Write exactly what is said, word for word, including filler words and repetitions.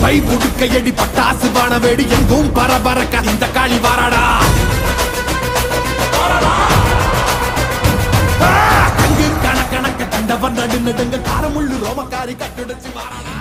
by முடுக்கையடி பட்டாசு வானவேடி எங்கும் பரபரக்க இந்த காளி வாராடா கங்கு கணக்கணக்க கண்டவன் நடு நடுங்க காரமுள்ளு ரோமக்காரி கட்டுடைச்சு வாராடா